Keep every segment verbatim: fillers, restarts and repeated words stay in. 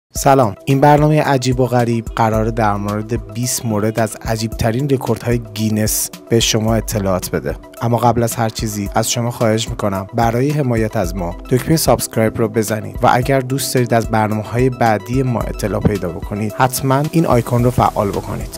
سلام، این برنامه عجیب و غریب قراره در مورد بیست مورد از عجیب ترین رکوردهای گینس به شما اطلاعات بده. اما قبل از هر چیزی از شما خواهش میکنم برای حمایت از ما دکمه سابسکرایب رو بزنید و اگر دوست دارید از برنامه‌های بعدی ما اطلاع پیدا بکنید حتما این آیکون رو فعال بکنید.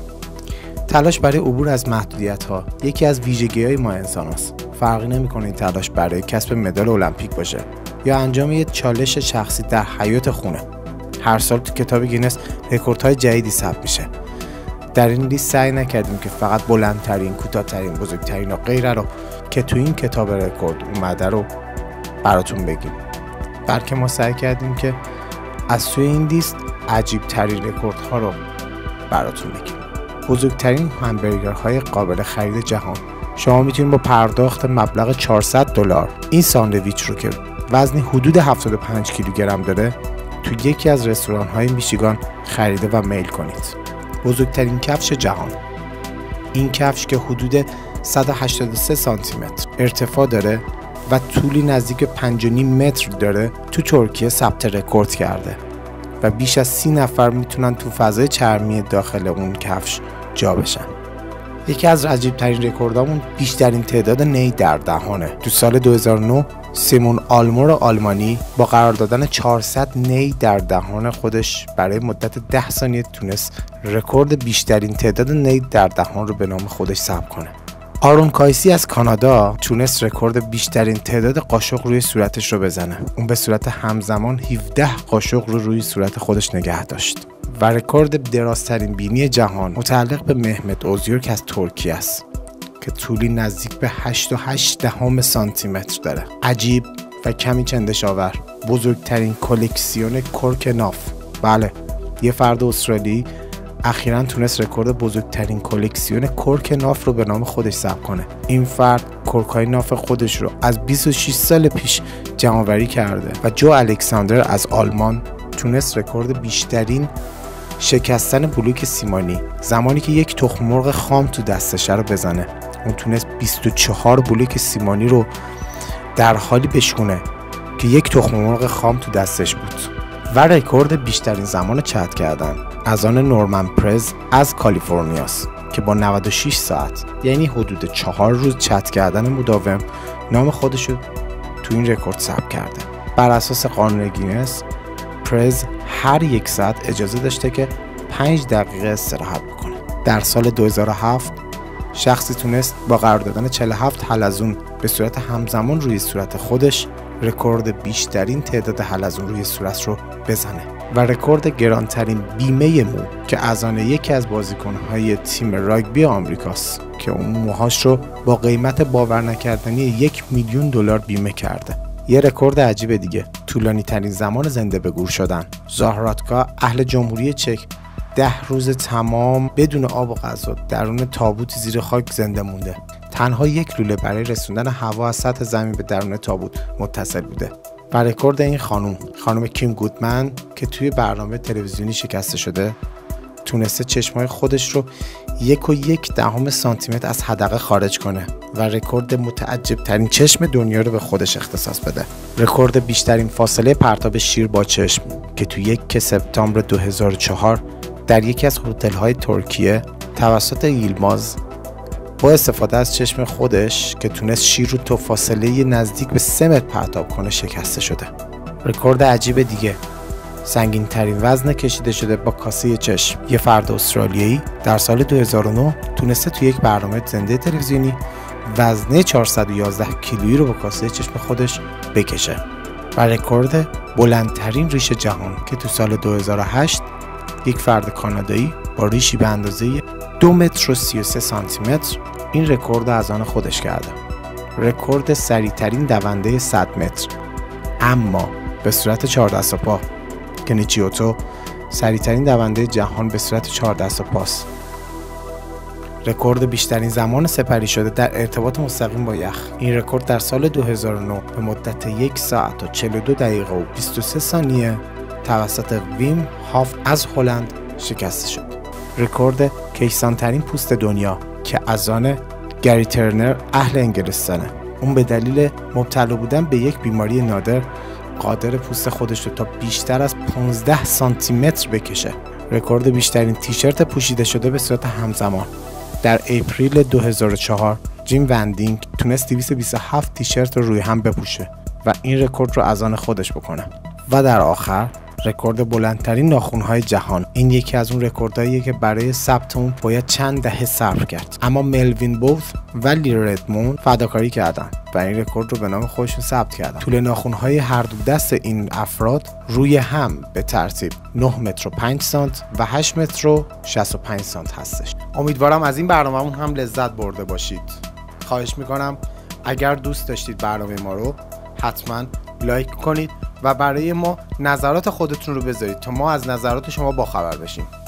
تلاش برای عبور از محدودیت‌ها یکی از ویژگی‌های ما انسان‌هاست. فرقی نمی‌کنه این تلاش برای کسب مدال المپیک باشه یا انجام یک چالش شخصی در حیاط خونه. هر سال تو کتاب گینس رکوردهای جدیدی ثبت میشه. در این لیست سعی نکردیم که فقط بلندترین، کوتاه‌ترین، بزرگترین و غیره رو که تو این کتاب رکورد اومده رو براتون بگیم. بلکه ما سعی کردیم که از توی این لیست عجیب ترین رکوردها رو براتون بگیم. بزرگترین همبرگرهای قابل خرید جهان. شما میتونید با پرداخت مبلغ چهارصد دلار این ساندویچ رو که وزنی حدود هفتاد و پنج کیلوگرم داره تو یکی از رستوران‌های میشیگان خریده و میل کنید. بزرگترین کفش جهان. این کفش که حدود صد و هشتاد و سه سانتی متر ارتفاع داره و طولی نزدیک به پنج و نیم متر داره تو ترکیه ثبت رکورد کرده و بیش از سی نفر میتونن تو فضای چرمی داخل اون کفش جا بشن. یکی از عجیب ترین رکوردامون بیشترین تعداد نی در دهانه. تو سال دو هزار و نه سیمون آلمور آلمانی با قرار دادن چهارصد نی در دهان خودش برای مدت ده ثانیه تونست رکورد بیشترین تعداد نی در دهان رو به نام خودش ثبت کنه. آرون کایسی از کانادا تونست رکورد بیشترین تعداد قاشق روی صورتش رو بزنه. اون به صورت همزمان هفده قاشق رو روی صورت خودش نگه داشت. و رکورد درازترین بینی جهان متعلق به مهمت اوزیورک از ترکیه است که طولی نزدیک به هشت و هشت دهم سانتی متر داره. عجیب و کمی چندشاور بزرگترین کلکسیون کرک ناف. بله، یه فرد استرالیایی اخیراً تونست رکورد بزرگترین کلکسیون کرک ناف رو به نام خودش ثبت کنه. این فرد کرک‌های ناف خودش رو از بیست و شش سال پیش جمع‌آوری کرده و جو الکساندر از آلمان تونست رکورد بیشترین شکستن بلوک سیمانی زمانی که یک تخم مرغ خام تو دستش رو بزنه. اون تونست بیست و چهار بلوک سیمانی رو در حالی بشکونه که یک تخم مرغ خام تو دستش بود. و رکورد بیشترین زمان چت کردن از آن نورمن پرز از کالیفرنیاست که با نود و شش ساعت یعنی حدود چهار روز چت کردن مداوم نام خودش رو تو این رکورد ثبت کرده. بر اساس قانون گینس پرز هر یک ساعت اجازه داشته که پنج دقیقه استراحت بکنه. در سال دو هزار و هفت شخصی تونست با قرار دادن چهل و هفت حلزون به صورت همزمان روی صورت خودش رکورد بیشترین تعداد حلزون روی صورت رو بزنه و رکورد گرانترین بیمه مو که از آن یکی از بازیکن‌های تیم راگبی آمریکاست که اون موهاش رو با قیمت باور نکردنی یک میلیون دلار بیمه کرده. یه رکورد عجیب دیگه، طولانی ترین زمان زنده به گور شدن. زاهراتکا اهل جمهوری چک ده روز تمام بدون آب و غذا درون تابوتی زیر خاک زنده مونده. تنها یک لوله برای رسوندن هوا از سطح زمین به درون تابوت متصل بوده. و رکورد این خانم خانم کیم گودمن که توی برنامه تلویزیونی شکسته شده تونسته چشمای خودش رو یک و یک دهم سانتی متر از حدقه خارج کنه و رکورد متعجب ترین چشم دنیا رو به خودش اختصاص بده. رکورد بیشترین فاصله پرتاب شیر با چشم که توی یک سپتامبر دو هزار و چهار در یکی از هتل‌های ترکیه توسط ییلماز با استفاده از چشم خودش که تونست شیر رو تا فاصله نزدیک به سه متر پرتاب کنه شکسته شده. رکورد عجیب دیگه، سنگین ترین وزن کشیده شده با کاسه چشم. یه فرد استرالیایی در سال دو هزار و نه تونسته توی یک برنامه زنده تلویزیونی وزنه چهارصد و یازده کیلویی رو با کاسه چشم خودش بکشه. و رکورد بلندترین ریش جهان که تو سال دو هزار و هشت یک فرد کانادایی با ریشی به اندازه دو متر و سی و سه سانتی متر این رکورد رو از آن خودش کرده. رکورد سریعترین دونده صد متر اما به صورت چهار دست و پا که نیچیوتو سریعترین دونده جهان به صورت چهار دست و پاست. رکورد بیشترین زمان سپری شده در ارتباط مستقیم با یخ. این رکورد در سال دو هزار و نه به مدت یک ساعت و چهل و دو دقیقه و بیست و سه ثانیه توسط ویم هاف از هلند شکسته شد. رکورد کیسانترین پوست دنیا که از آن گری ترنر اهل انگلستانه. اون به دلیل مبتلا بودن به یک بیماری نادر قادر پوست خودش رو تا بیشتر از پانزده سانتی متر بکشه. رکورد بیشترین تیشرت پوشیده شده به صورت همزمان. در اپریل دو هزار و چهار جیم وندینگ تونست دویست و بیست و هفت تیشرت رو روی هم بپوشه و این رکورد رو از آن خودش بکنه. و در آخر رکورد بلندترین ناخن‌های جهان. این یکی از اون رکورداییه که برای ثبت اون باید چند دهه صبر کرد، اما ملوین بوث و لی ردموند فداکاری کردن و این رکورد رو به نام خودشون ثبت کردن. طول ناخن‌های هر دو دست این افراد روی هم به ترتیب نه متر و پنج سانت و هشت متر و شصت و پنج سانت هستش. امیدوارم از این برنامه‌مون هم لذت برده باشید. خواهش میکنم اگر دوست داشتید برنامه ما رو حتما لایک کنید و برای ما نظرات خودتون رو بذارید تا ما از نظرات شما باخبر بشیم.